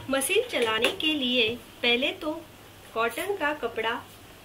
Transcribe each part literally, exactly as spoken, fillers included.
Machine चलाने के लिए पहले तो कॉटन का कपड़ा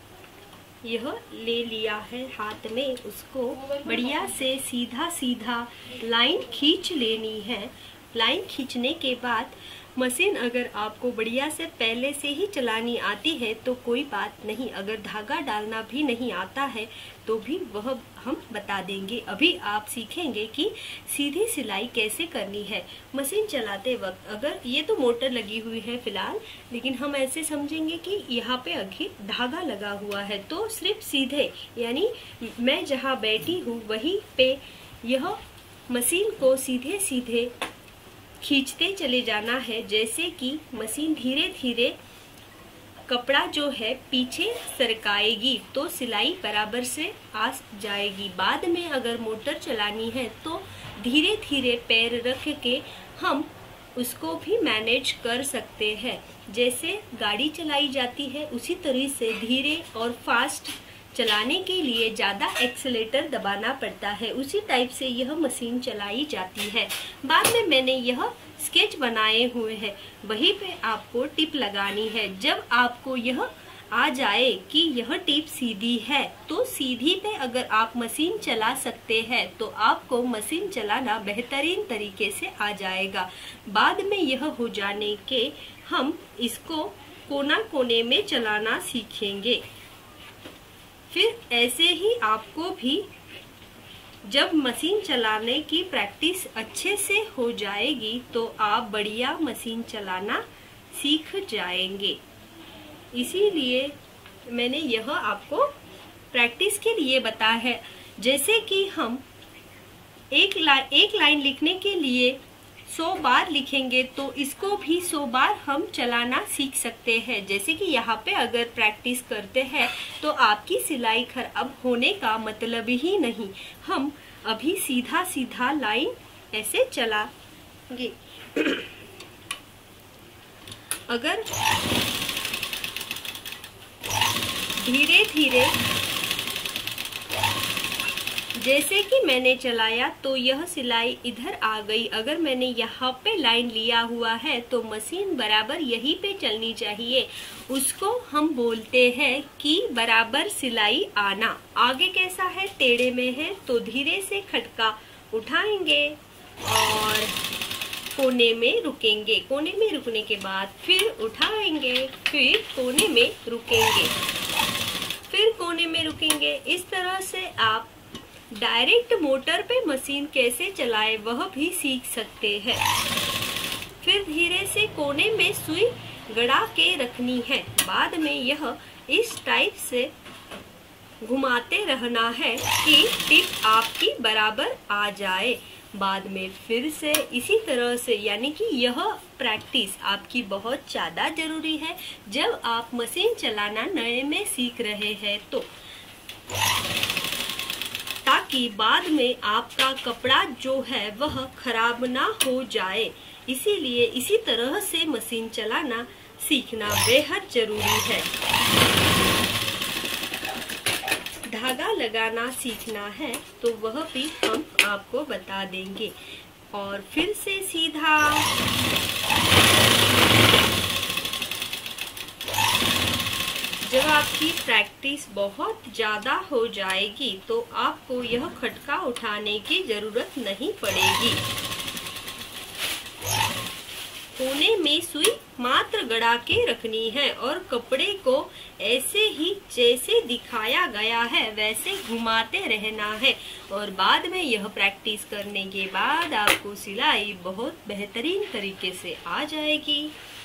यह ले लिया है हाथ में, उसको बढ़िया से सीधा सीधा लाइन खींच लेनी है। लाइन खींचने के बाद मशीन अगर आपको बढ़िया से पहले से ही चलानी आती है तो कोई बात नहीं, अगर धागा डालना भी नहीं आता है तो भी वह हम बता देंगे। अभी आप सीखेंगे कि सीधी सिलाई कैसे करनी है मशीन चलाते वक्त। अगर ये तो मोटर लगी हुई है फिलहाल, लेकिन हम ऐसे समझेंगे कि यहाँ पे अभी धागा लगा हुआ है, तो सिर्फ सीधे यानी मैं जहाँ बैठी हूँ वहीं पे यह मशीन को सीधे सीधे खींचते चले जाना है, जैसे कि मशीन धीरे धीरे कपड़ा जो है पीछे सरकाएगी तो सिलाई बराबर से आ जाएगी। बाद में अगर मोटर चलानी है तो धीरे धीरे पैर रख के हम उसको भी मैनेज कर सकते हैं। जैसे गाड़ी चलाई जाती है उसी तरह से धीरे और फास्ट चलाने के लिए ज़्यादा एक्सीलेटर दबाना पड़ता है, उसी टाइप से यह मशीन चलाई जाती है। बाद में मैंने यह स्केच बनाए हुए हैं, वहीं पे आपको टिप लगानी है। जब आपको यह आ जाए कि यह टिप सीधी है तो सीधी पे अगर आप मशीन चला सकते हैं तो आपको मशीन चलाना बेहतरीन तरीके से आ जाएगा। बाद में यह हो जाने के हम इसको कोना कोने में चलाना सीखेंगे। फिर ऐसे ही आपको भी जब मशीन चलाने की प्रैक्टिस अच्छे से हो जाएगी तो आप बढ़िया मशीन चलाना सीख जाएंगे। इसीलिए मैंने यह आपको प्रैक्टिस के लिए बताया है। जैसे कि हम एक लाइन एक लाइन लिखने के लिए सौ बार लिखेंगे तो इसको भी सौ बार हम चलाना सीख सकते हैं। जैसे कि यहाँ पे अगर प्रैक्टिस करते हैं तो आपकी सिलाई खराब होने का मतलब ही नहीं। हम अभी सीधा सीधा लाइन ऐसे चलाएंगे। अगर धीरे धीरे जैसे कि मैंने चलाया तो यह सिलाई इधर आ गई। अगर मैंने यहाँ पे लाइन लिया हुआ है तो मशीन बराबर यहीं पे चलनी चाहिए। उसको हम बोलते हैं कि बराबर सिलाई आना। आगे कैसा है, टेढ़े में है तो धीरे से खटका उठाएंगे और कोने में रुकेंगे। कोने में रुकने के बाद फिर उठाएंगे, फिर कोने में रुकेंगे, फिर कोने में रुकेंगे। इस तरह से आप डायरेक्ट मोटर पे मशीन कैसे चलाए वह भी सीख सकते हैं। फिर धीरे से कोने में सुई गड़ा के रखनी है। बाद में यह इस टाइप से घुमाते रहना है कि टिप आपकी बराबर आ जाए। बाद में फिर से इसी तरह से, यानी कि यह प्रैक्टिस आपकी बहुत ज़्यादा जरूरी है जब आप मशीन चलाना नए में सीख रहे हैं, तो ताकि बाद में आपका कपड़ा जो है वह खराब ना हो जाए। इसीलिए इसी तरह से मशीन चलाना सीखना बेहद जरूरी है। धागा लगाना सीखना है तो वह भी हम आपको बता देंगे। और फिर से सीधा जब आपकी प्रैक्टिस बहुत ज़्यादा हो जाएगी तो आपको यह खटका उठाने की ज़रूरत नहीं पड़ेगी। कोने में सुई मात्र गड़ा के रखनी है और कपड़े को ऐसे ही जैसे दिखाया गया है वैसे घुमाते रहना है। और बाद में यह प्रैक्टिस करने के बाद आपको सिलाई बहुत बेहतरीन तरीके से आ जाएगी।